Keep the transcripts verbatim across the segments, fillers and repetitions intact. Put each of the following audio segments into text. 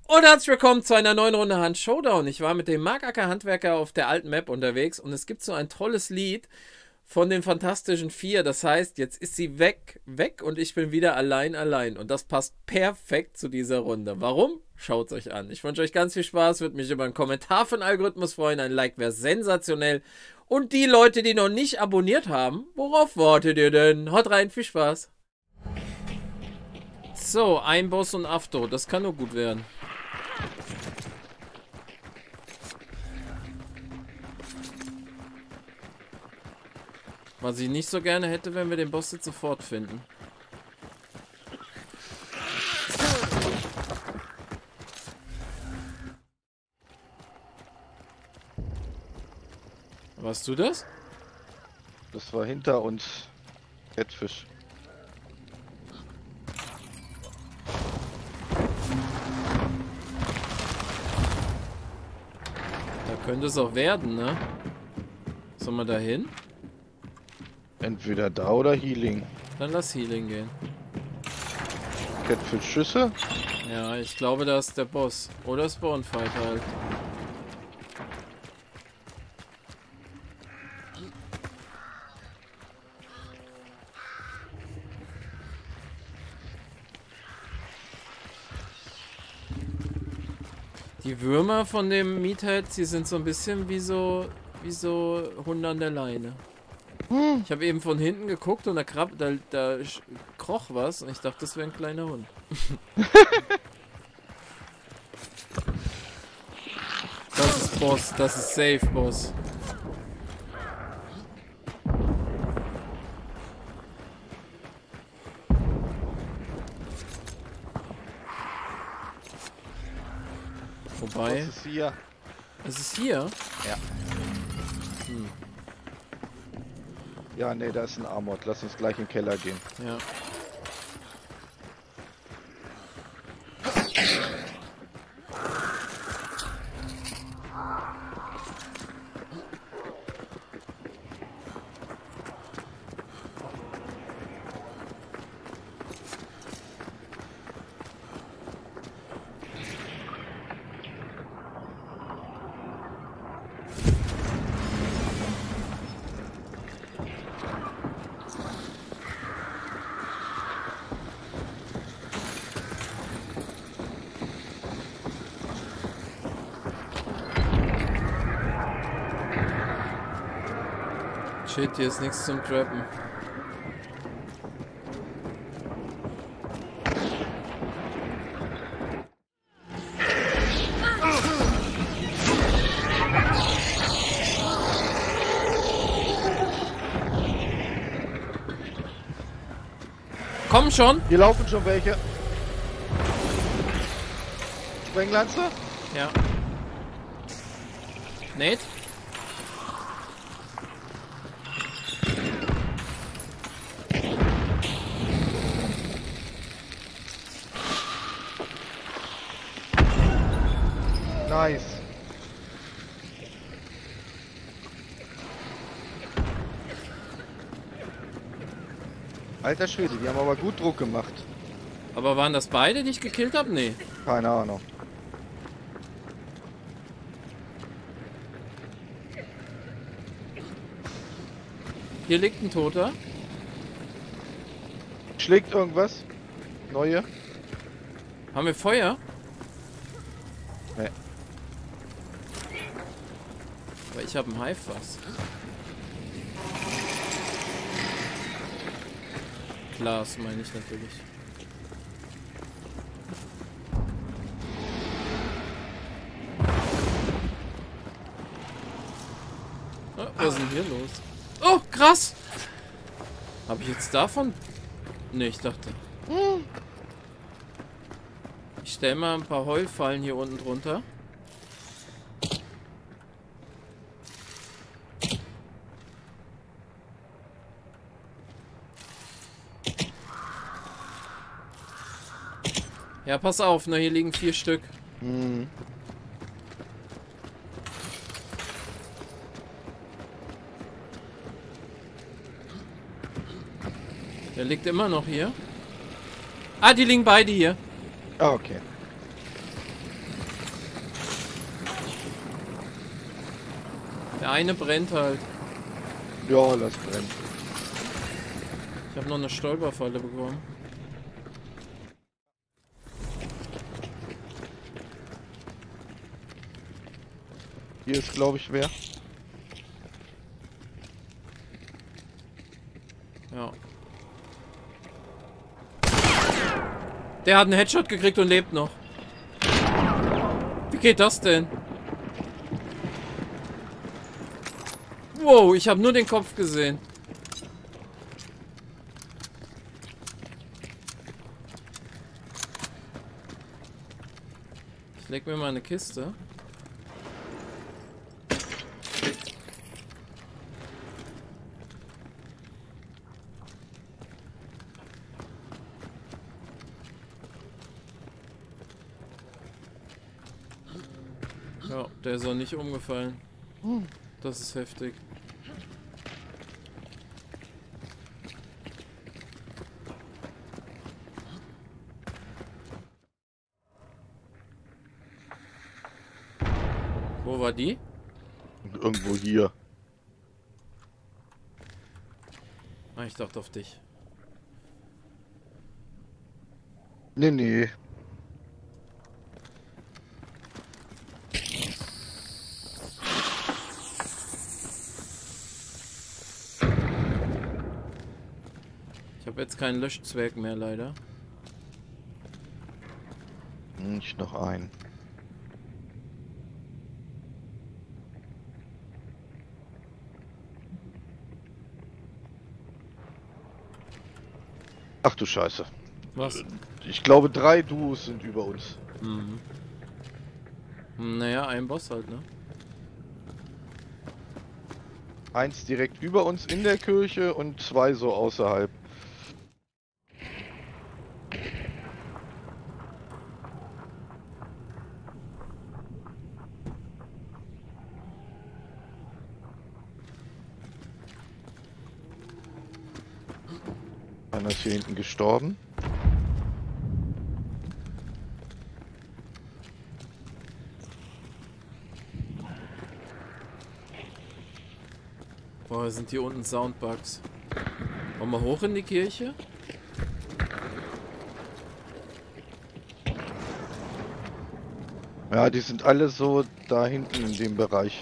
Und herzlich willkommen zu einer neuen Runde Hand Showdown. Ich war mit dem Markacker Handwerker auf der alten Map unterwegs und es gibt so ein tolles Lied von den Fantastischen Vier. Das heißt, jetzt ist sie weg, weg und ich bin wieder allein, allein. Und das passt perfekt zu dieser Runde. Warum? Schaut es euch an. Ich wünsche euch ganz viel Spaß, würde mich über einen Kommentar von Algorithmus freuen. Ein Like wäre sensationell. Und die Leute, die noch nicht abonniert haben, worauf wartet ihr denn? Haut rein, viel Spaß. So, ein Boss und Afto. Das kann nur gut werden. Was ich nicht so gerne hätte, wenn wir den Boss jetzt sofort finden. Warst du das? Das war hinter uns. Catfish. Da könnte es auch werden, ne? Sollen wir da hin? Entweder da oder Healing. Dann lass Healing gehen. Catfish Schüsse? Ja, ich glaube, da ist der Boss. Oder Spawnfight halt. Die Würmer von dem Meathead, die sind so ein bisschen wie so wie so Hunde an der Leine. Hm. Ich habe eben von hinten geguckt und da, krab, da, da kroch was und ich dachte, das wäre ein kleiner Hund. Das ist Boss, das ist safe, Boss. Wobei... Was ist hier? Es ist hier? Ja. Hm. Ja, ne, da ist ein Armor. Lass uns gleich in den Keller gehen. Ja. Shit, hier ist nichts zum Trappen. Komm schon! Hier laufen schon welche. Sprenglanze? Ja. Nate? Nice. Alter Schwede, die haben aber gut Druck gemacht. Aber waren das beide, die ich gekillt habe? Nee. Keine Ahnung. Hier liegt ein Toter. Schlägt irgendwas? Neue? Haben wir Feuer? Nee. Aber ich habe ein Haiffass. Glas meine ich natürlich. Oh, was ist denn hier los? Oh, krass! Habe ich jetzt davon? Ne, ich dachte. Ich stelle mal ein paar Heulfallen hier unten drunter. Ja, pass auf, ne, hier liegen vier Stück. Hm. Der liegt immer noch hier. Ah, die liegen beide hier. Ah, okay. Der eine brennt halt. Ja, lass brennen. Ich habe noch eine Stolperfalle bekommen. Hier ist, glaube ich, wer. Ja. Der hat einen Headshot gekriegt und lebt noch. Wie geht das denn? Wow, ich habe nur den Kopf gesehen. Ich leg mir mal eine Kiste. Ja, der ist auch nicht umgefallen. Das ist heftig. Wo war die? Irgendwo hier. Ah, ich dachte auf dich. Nee, nee. Ich habe jetzt keinen Löschzwerg mehr, leider. Nicht noch ein. Ach du Scheiße. Was? Ich glaube, drei Duos sind über uns. Mhm. Naja, ein Boss halt, ne? Eins direkt über uns in der Kirche und zwei so außerhalb. Einer ist hier hinten gestorben. Boah, sind hier unten Soundbugs. Wollen wir hoch in die Kirche? Ja, die sind alle so da hinten in dem Bereich.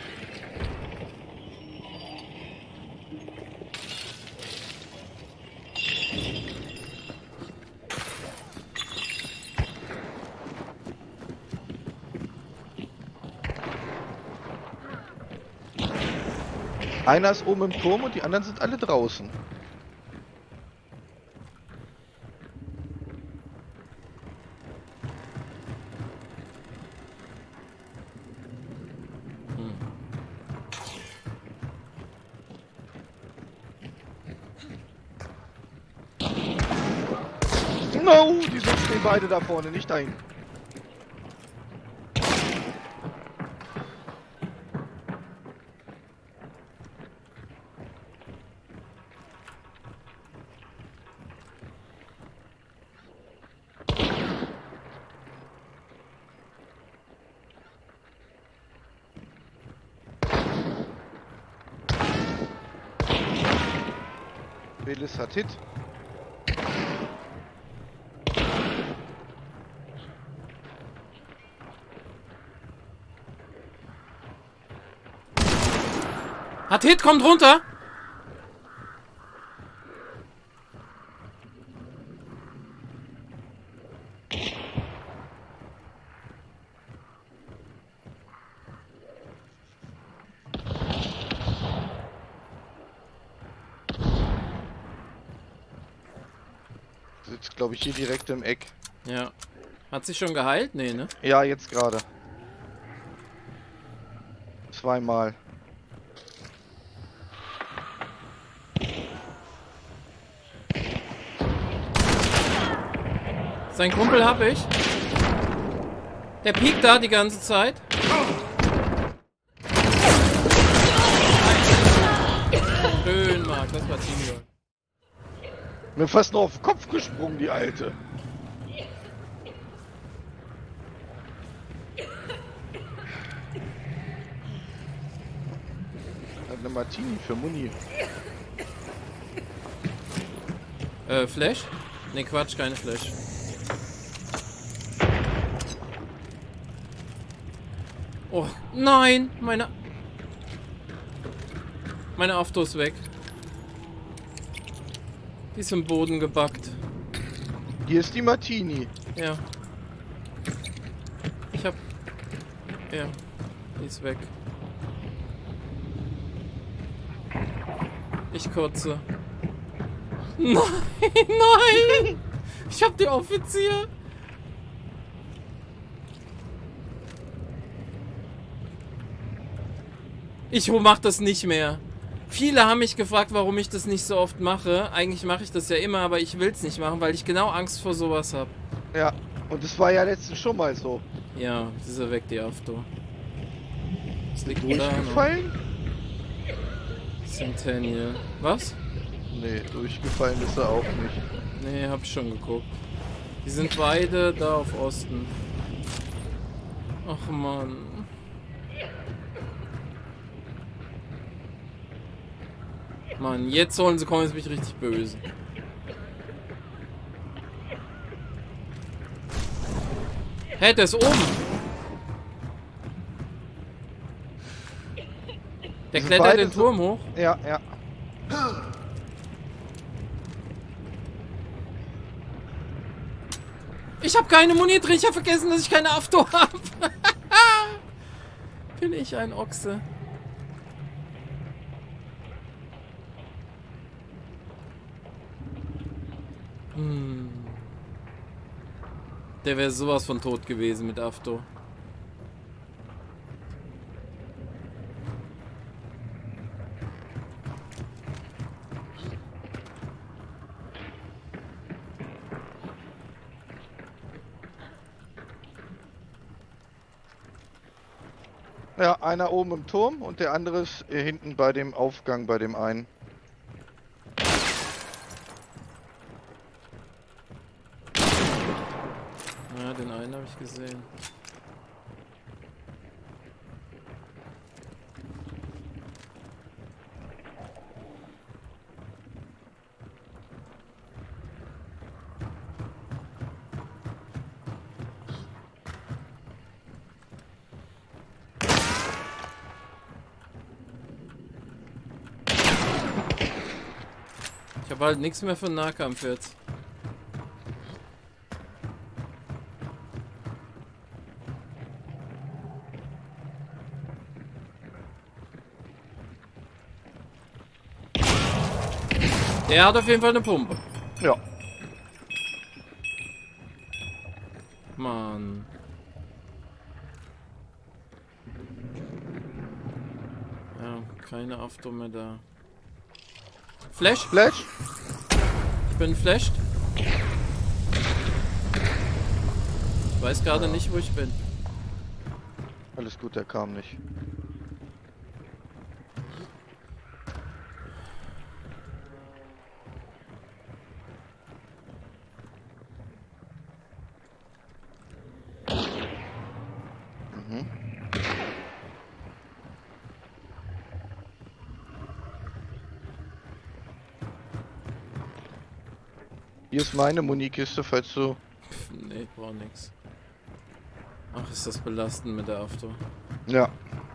Einer ist oben im Turm und die anderen sind alle draußen. No, die sind stehen beide da vorne, nicht da hinten. Willis hat Hit. Hat Hit, kommt runter! Sitzt, glaube ich, hier direkt im Eck. Ja. Hat sich schon geheilt? Nee, ne? Ja, jetzt gerade. Zweimal. Sein Kumpel hab ich. Der piekt da die ganze Zeit. Schön, Marc, das war Teamwork. Mir fast noch auf den Kopf gesprungen, die Alte. eine Martini für Muni. Äh, Flash? Ne, Quatsch, keine Flash. Oh, nein! Meine... Meine Afto ist weg. Die ist im Boden gebackt. Hier ist die Martini. Ja. Ich hab... Ja. Die ist weg. Ich kotze. Nein! Nein! Ich hab die Offizier! Ich mach das nicht mehr. Viele haben mich gefragt, warum ich das nicht so oft mache. Eigentlich mache ich das ja immer, aber ich will es nicht machen, weil ich genau Angst vor sowas habe. Ja, und das war ja letztens schon mal so. Ja, die ist ja weg, die Afto. Das liegt da noch. Durchgefallen? Centennial. Was? Nee, durchgefallen ist er auch nicht. Nee, hab ich schon geguckt. Die sind beide da auf Osten. Ach Mann. Mann, jetzt sollen sie kommen, jetzt bin ich richtig böse. Hä, der ist oben. Der Sind klettert beide den Turm hoch. Ja, ja. Ich habe keine Muni drin, ich habe vergessen, dass ich keine Afto habe. Bin ich ein Ochse. Hm. Der wäre sowas von tot gewesen mit Afto. Ja, einer oben im Turm und der andere ist hier hinten bei dem Aufgang bei dem einen. Ja, den einen habe ich gesehen. Ich habe halt nichts mehr für Nahkampf jetzt. Der hat auf jeden Fall eine Pumpe. Ja. Mann. Ja, keine Afto mehr da. Flash? Flash? Ich bin flashed. Ich weiß gerade nicht, wo ich bin. Alles gut, der kam nicht. Mhm. Hier ist meine Munikiste, falls du... Pff, nee, ich brauch nix. Ach, ist das belastend mit der Afto. Ja.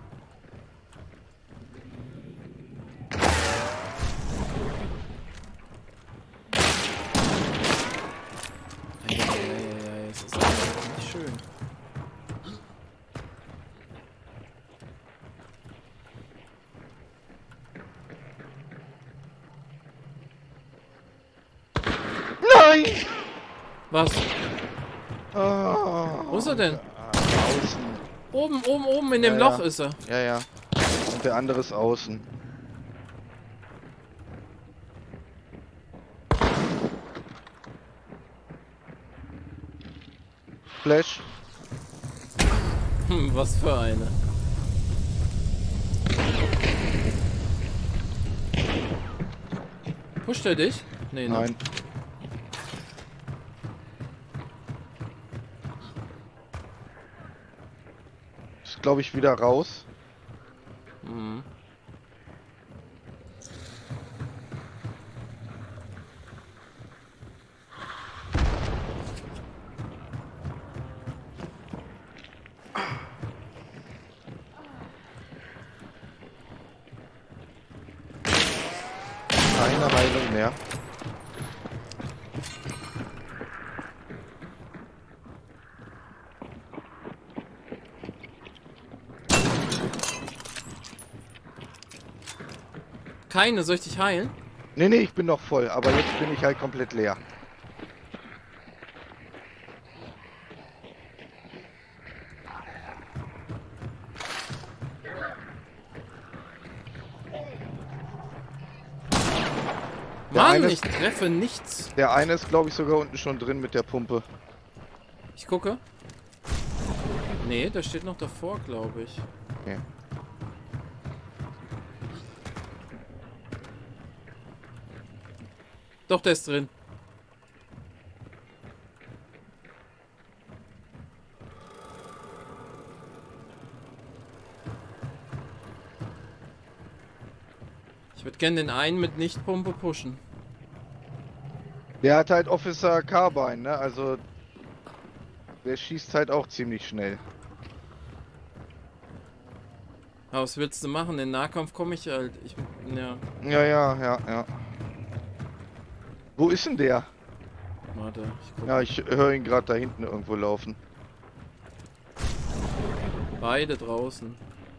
Ja, ja, ja, ja, es ist einfach nicht schön. Nein! Was? Oh, Wo ist er denn? außen. Oben, oben, oben in dem Ja, Loch ja. ist er. Ja, ja. Und der andere ist außen. Flash. Hm, was für eine. Pusht er dich? Nee, ne? Nein. Ist, glaube ich, wieder raus. Mhm. keine Heilung mehr. Keine, soll ich dich heilen? Nee, nee, ich bin noch voll, aber jetzt bin ich halt komplett leer. Der Mann, eine ich ist, treffe nichts. der eine ist, glaube ich, sogar unten schon drin mit der Pumpe. Ich gucke. Nee, der steht noch davor, glaube ich. Okay. Doch, der ist drin. Ich würde gerne den einen mit Nicht-Pumpe pushen. Der hat halt Officer Carbine, ne? Also der schießt halt auch ziemlich schnell. Aber was willst du machen? In Nahkampf komme ich halt. Ich, ja, Ja, ja, ja, ja. Wo ist denn der? warte. Ich guck. Ja, ich höre ihn gerade da hinten irgendwo laufen. Beide draußen.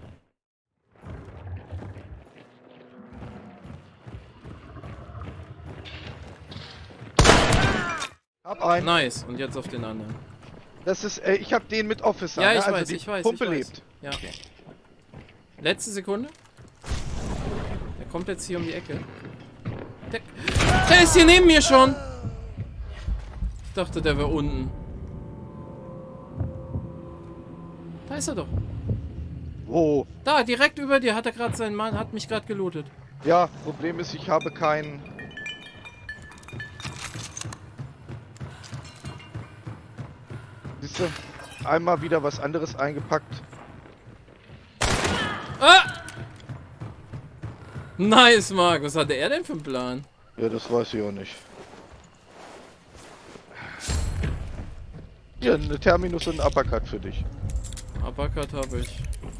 Hab einen. Nice. Und jetzt auf den anderen. Das ist, äh, ich hab den mit Officer. Ja, ne? ich also weiß, die ich weiß, Pumpe ich weiß. lebt. Ja. Letzte Sekunde. Der kommt jetzt hier um die Ecke. Der, der ist hier neben mir schon. Ich dachte, der wäre unten. Da ist er doch. Wo? Da, direkt über dir hat er gerade seinen Mann, hat mich gerade gelootet. Ja, Problem ist, ich habe keinen. Siehst du? Einmal wieder was anderes eingepackt. Ah! Nice, Marc. Was hatte er denn für einen Plan? Ja, das weiß ich auch nicht. Hier, eine Terminus und ein Uppercut für dich. Uppercut habe ich.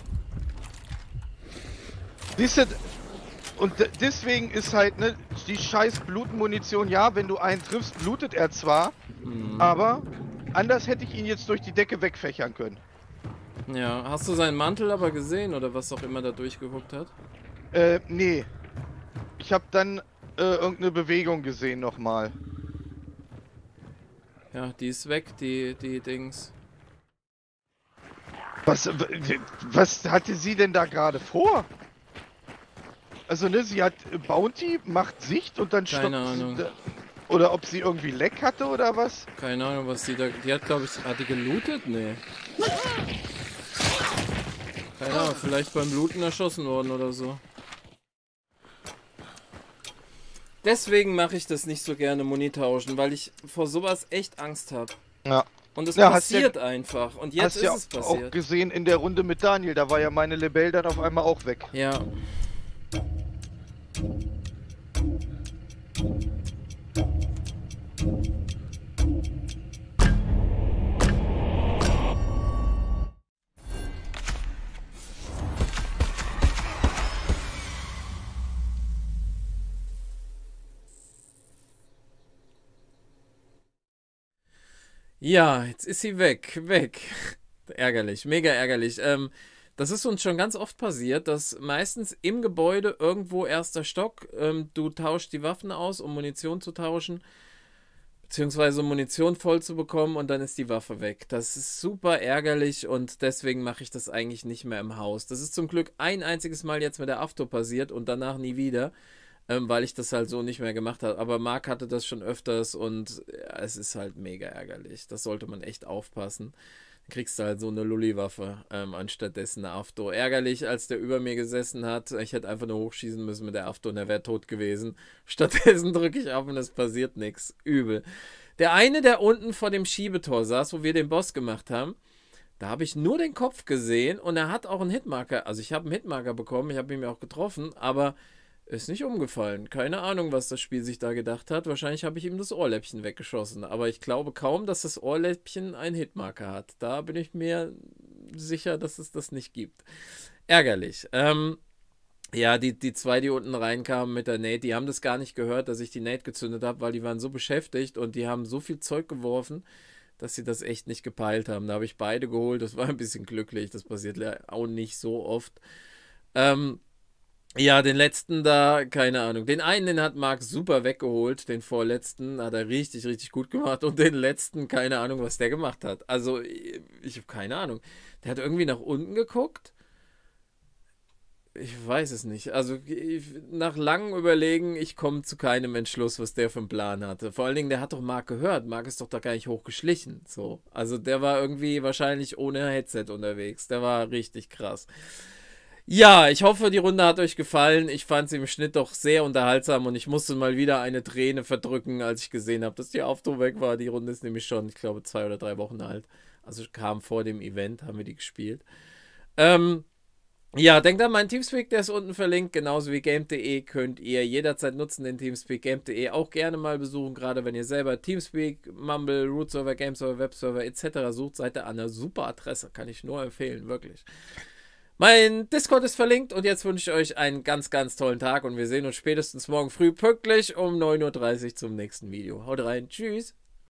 Siehst du, und d- deswegen ist halt, ne, die scheiß Blutmunition, ja, wenn du einen triffst, blutet er zwar, Hm. aber anders hätte ich ihn jetzt durch die Decke wegfächern können. Ja, hast du seinen Mantel aber gesehen oder was auch immer da durchgeguckt hat? Äh, nee. Ich habe dann äh, irgendeine Bewegung gesehen nochmal. Ja, die ist weg, die, die Dings. Was, w- was hatte sie denn da gerade vor? Also, ne, sie hat äh, Bounty, macht Sicht und dann Keine stoppt sie Ahnung. da- Oder ob sie irgendwie Leck hatte oder was? Keine Ahnung, was die da. Die hat, glaube ich. Hat die gelootet? Nee. Keine Ahnung, vielleicht beim Looten erschossen worden oder so. Deswegen mache ich das nicht so gerne, Muni tauschen, weil ich vor sowas echt Angst habe. Ja. Und es Ja, hast ja- passiert einfach. Und jetzt Hast ist ja es auch passiert. gesehen in der Runde mit Daniel, da war ja meine Lebel dann auf einmal auch weg. Ja. Ja, jetzt ist sie weg, weg. Ärgerlich, mega ärgerlich. Ähm, das ist uns schon ganz oft passiert, dass meistens im Gebäude irgendwo erster Stock, ähm, du tauschst die Waffen aus, um Munition zu tauschen, beziehungsweise um Munition voll zu bekommen und dann ist die Waffe weg. Das ist super ärgerlich und deswegen mache ich das eigentlich nicht mehr im Haus. Das ist zum Glück ein einziges Mal jetzt mit der Afto passiert und danach nie wieder. Ähm, weil ich das halt so nicht mehr gemacht habe. Aber Marc hatte das schon öfters und ja, es ist halt mega ärgerlich. Das sollte man echt aufpassen. Dann kriegst du halt so eine Lulli-Waffe ähm, anstatt dessen eine Afto. Ärgerlich, als der über mir gesessen hat. Ich hätte einfach nur hochschießen müssen mit der Afto und er wäre tot gewesen. Stattdessen drücke ich auf und es passiert nichts. Übel. Der eine, der unten vor dem Schiebetor saß, wo wir den Boss gemacht haben, da habe ich nur den Kopf gesehen und er hat auch einen Hitmarker. Also ich habe einen Hitmarker bekommen, ich habe ihn mir auch getroffen, aber ist nicht umgefallen. Keine Ahnung, was das Spiel sich da gedacht hat. Wahrscheinlich habe ich ihm das Ohrläppchen weggeschossen. Aber ich glaube kaum, dass das Ohrläppchen einen Hitmarker hat. Da bin ich mir sicher, dass es das nicht gibt. Ärgerlich. Ähm, Ja, die, die zwei, die unten reinkamen mit der Nate, die haben das gar nicht gehört, dass ich die Nate gezündet habe, weil die waren so beschäftigt und die haben so viel Zeug geworfen, dass sie das echt nicht gepeilt haben. Da habe ich beide geholt, das war ein bisschen glücklich, das passiert auch nicht so oft. Ähm, ja, den letzten da, keine Ahnung. Den einen, den hat Marc super weggeholt, den vorletzten hat er richtig, richtig gut gemacht und den letzten, keine Ahnung, was der gemacht hat. Also, ich, ich habe keine Ahnung. Der hat irgendwie nach unten geguckt. Ich weiß es nicht. Also ich, nach langem Überlegen, ich komme zu keinem Entschluss, was der für einen Plan hatte. Vor allen Dingen, der hat doch Marc gehört. Marc ist doch da gar nicht hochgeschlichen. So. Also der war irgendwie wahrscheinlich ohne Headset unterwegs. Der war richtig krass. Ja, ich hoffe, die Runde hat euch gefallen. Ich fand sie im Schnitt doch sehr unterhaltsam und ich musste mal wieder eine Träne verdrücken, als ich gesehen habe, dass die Auftour weg war. Die Runde ist nämlich schon, ich glaube, zwei oder drei Wochen alt. Also kam vor dem Event, haben wir die gespielt. Ähm, ja, denkt an meinen Teamspeak, der ist unten verlinkt, genauso wie game punkt de könnt ihr jederzeit nutzen, den Teamspeak. game punkt de auch gerne mal besuchen, gerade wenn ihr selber Teamspeak, Mumble, Root-Server, Game-Server, Web-Server et cetera sucht, seid ihr an einer super Adresse, kann ich nur empfehlen, wirklich. Mein Discord ist verlinkt und jetzt wünsche ich euch einen ganz, ganz tollen Tag und wir sehen uns spätestens morgen früh pünktlich um neun Uhr dreißig zum nächsten Video. Haut rein, tschüss!